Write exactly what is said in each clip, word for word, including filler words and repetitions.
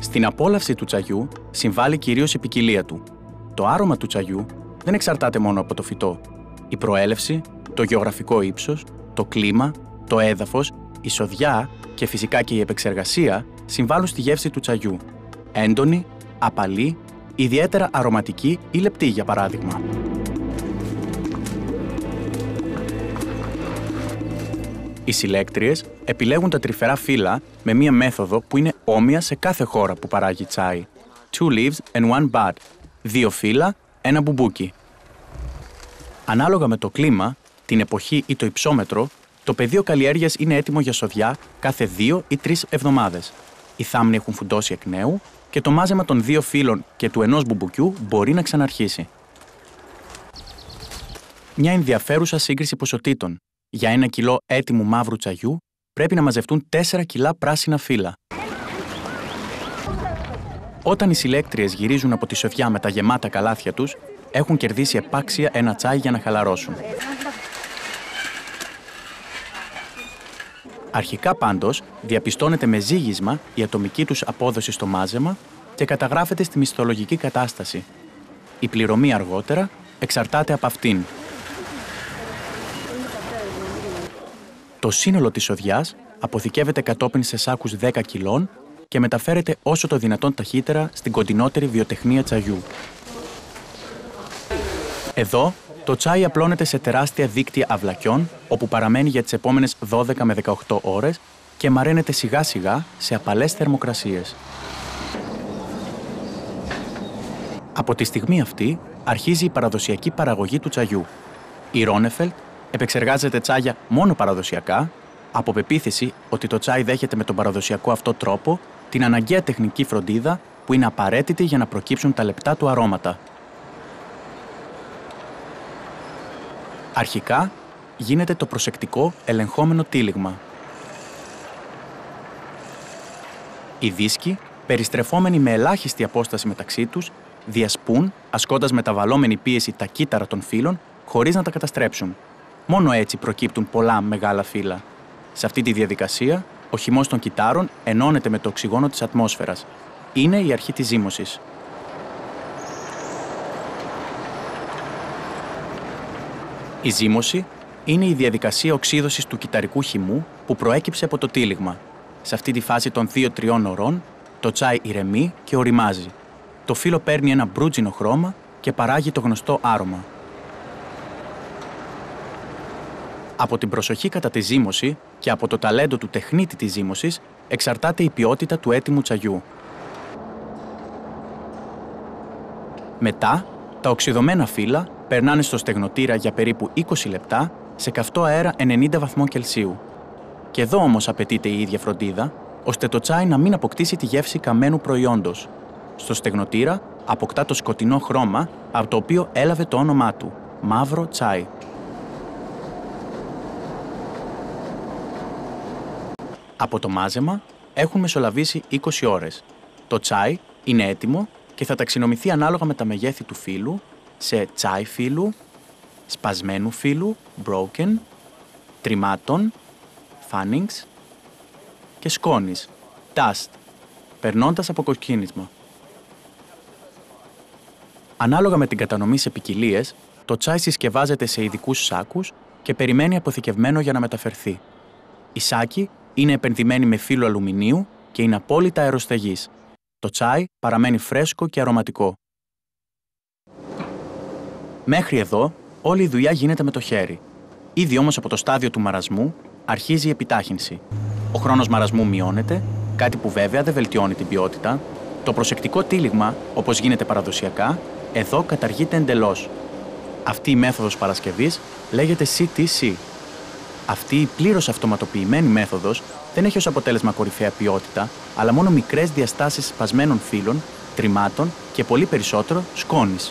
Στην απόλαυση του τσαγιού συμβάλλει κυρίως η ποικιλία του. Το άρωμα του τσαγιού δεν εξαρτάται μόνο από το φυτό. Η προέλευση, το γεωγραφικό ύψος, το κλίμα, το έδαφος, η σοδιά και φυσικά και η επεξεργασία συμβάλλουν στη γεύση του τσαγιού. Έντονη, απαλή, ιδιαίτερα αρωματική ή λεπτή για παράδειγμα. Οι συλλέκτριες επιλέγουν τα τρυφερά φύλλα με μία μέθοδο που είναι όμοια σε κάθε χώρα που παράγει τσάι. Two leaves and one bud. Δύο φύλλα, ένα μπουμπούκι. Ανάλογα με το κλίμα, την εποχή ή το υψόμετρο, το πεδίο καλλιέργειας είναι έτοιμο για σοδιά κάθε δύο ή τρεις εβδομάδες. Οι θάμνοι έχουν φουντώσει εκ νέου και το μάζεμα των δύο φύλλων και του ενός μπουμπουκιού μπορεί να ξαναρχίσει. Μια ενδιαφέρουσα σύγκριση ποσοτήτων. Για ένα κιλό έτοιμου μαύρου τσαγιού πρέπει να μαζευτούν τέσσερα κιλά πράσινα φύλλα. Όταν οι συλλέκτριες γυρίζουν από τη σοδιά με τα γεμάτα καλάθια τους, έχουν κερδίσει επάξια ένα τσάι για να χαλαρώσουν. Αρχικά πάντως διαπιστώνεται με ζύγισμα η ατομική τους απόδοση στο μάζεμα και καταγράφεται στη μισθολογική κατάσταση. Η πληρωμή αργότερα εξαρτάται από αυτήν. Το σύνολο της σοδιάς αποθηκεύεται κατόπιν σε σάκους δέκα κιλών και μεταφέρεται όσο το δυνατόν ταχύτερα στην κοντινότερη βιοτεχνία τσαγιού. Εδώ, το τσάι απλώνεται σε τεράστια δίκτυα αυλακιών, όπου παραμένει για τις επόμενες δώδεκα με δεκαοκτώ ώρες και μαραίνεται σιγά-σιγά σε απαλές θερμοκρασίες. Από τη στιγμή αυτή αρχίζει η παραδοσιακή παραγωγή του τσαγιού. Η Ronnefeldt επεξεργάζεται τσάγια μόνο παραδοσιακά, από πεποίθηση ότι το τσάι δέχεται με τον παραδοσιακό αυτό τρόπο την αναγκαία τεχνική φροντίδα που είναι απαραίτητη για να προκύψουν τα λεπτά του αρώματα. Αρχικά γίνεται το προσεκτικό ελεγχόμενο τύλιγμα. Οι δίσκοι, περιστρεφόμενοι με ελάχιστη απόσταση μεταξύ τους, διασπούν, ασκώντας μεταβαλλόμενη πίεση τα κύτταρα των φύλλων, χωρίς να τα καταστρέψουν. Μόνο έτσι προκύπτουν πολλά μεγάλα φύλλα. Σε αυτή τη διαδικασία, ο χυμός των κυττάρων ενώνεται με το οξυγόνο της ατμόσφαιρας. Είναι η αρχή της ζύμωσης. Η ζύμωση είναι η διαδικασία οξύδωσης του κυτταρικού χυμού που προέκυψε από το τύλιγμα. Σε αυτή τη φάση των δύο τριών ωρών, το τσάι ηρεμεί και ωριμάζει. Το φύλλο παίρνει ένα μπρούτζινο χρώμα και παράγει το γνωστό άρωμα. Από την προσοχή κατά τη ζύμωση και από το ταλέντο του τεχνίτη της ζύμωσης εξαρτάται η ποιότητα του έτοιμου τσαγιού. Μετά, τα οξυδωμένα φύλλα περνάνε στο στεγνοτήρα για περίπου είκοσι λεπτά σε καυτό αέρα ενενήντα βαθμών Κελσίου. Και εδώ όμως απαιτείται η ίδια φροντίδα, ώστε το τσάι να μην αποκτήσει τη γεύση καμένου προϊόντος. Στο στεγνοτήρα αποκτά το σκοτεινό χρώμα από το οποίο έλαβε το όνομά του, μαύρο τσάι. Από το μάζεμα έχουν μεσολαβήσει είκοσι ώρες. Το τσάι είναι έτοιμο και θα ταξινομηθεί ανάλογα με τα μεγέθη του φύλλου σε τσάι φύλλου, σπασμένου φύλλου, broken, τριμμάτων, fannings και σκόνης, dust, περνώντας από κοκκίνισμα. Ανάλογα με την κατανομή σε ποικιλίες, το τσάι συσκευάζεται σε ειδικούς σάκους και περιμένει αποθηκευμένο για να μεταφερθεί. Οι σάκοι είναι επενδυμένοι με φύλλο αλουμινίου και είναι απόλυτα αεροστεγείς. Το τσάι παραμένει φρέσκο και αρωματικό. Μέχρι εδώ, όλη η δουλειά γίνεται με το χέρι. Ήδη όμως από το στάδιο του μαρασμού αρχίζει η επιτάχυνση. Ο χρόνος μαρασμού μειώνεται, κάτι που βέβαια δεν βελτιώνει την ποιότητα. Το προσεκτικό τύλιγμα, όπως γίνεται παραδοσιακά, εδώ καταργείται εντελώς. Αυτή η μέθοδος παρασκευής λέγεται σι τι σι. Αυτή η πλήρως αυτοματοποιημένη μέθοδος δεν έχει ως αποτέλεσμα κορυφαία ποιότητα, αλλά μόνο μικρές διαστάσεις σπασμένων φύλλων, τριμμάτων και πολύ περισσότερο σκόνης.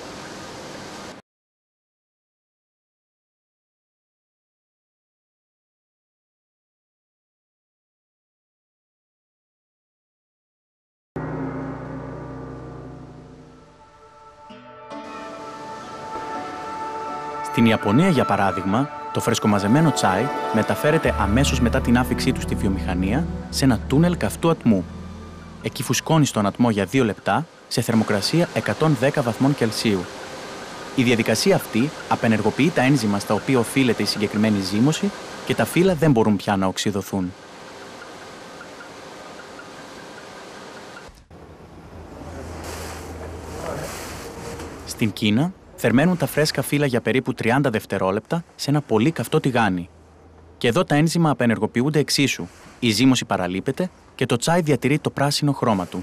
Στην Ιαπωνία, για παράδειγμα, το φρεσκομαζεμένο τσάι μεταφέρεται αμέσως μετά την άφιξή του στη βιομηχανία σε ένα τούνελ καυτού ατμού. εκεί φουσκώνει στον ατμό για δύο λεπτά σε θερμοκρασία εκατόν δέκα βαθμών Κελσίου. Η διαδικασία αυτή απενεργοποιεί τα ένζημα στα οποία οφείλεται η συγκεκριμένη ζύμωση και τα φύλλα δεν μπορούν πια να οξυδωθούν. Στην Κίνα, θερμαίνουν τα φρέσκα φύλλα για περίπου τριάντα δευτερόλεπτα σε ένα πολύ καυτό τηγάνι. Και εδώ τα ένζημα απενεργοποιούνται εξίσου, η ζύμωση παραλείπεται και το τσάι διατηρεί το πράσινο χρώμα του.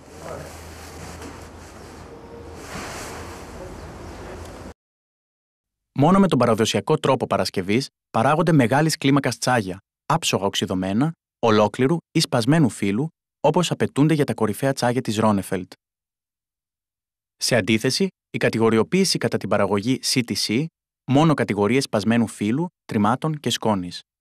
Μόνο με τον παραδοσιακό τρόπο παρασκευής παράγονται μεγάλης κλίμακας τσάγια, άψογα οξυδωμένα, ολόκληρου ή σπασμένου φύλου, όπως απαιτούνται για τα κορυφαία τσάγια της Ronnefeldt. Σε αντίθεση, η κατηγοριοποίηση κατά την παραγωγή σι τι σι μόνο κατηγορίες σπασμένου φύλου, τριμμάτων και σκόνης.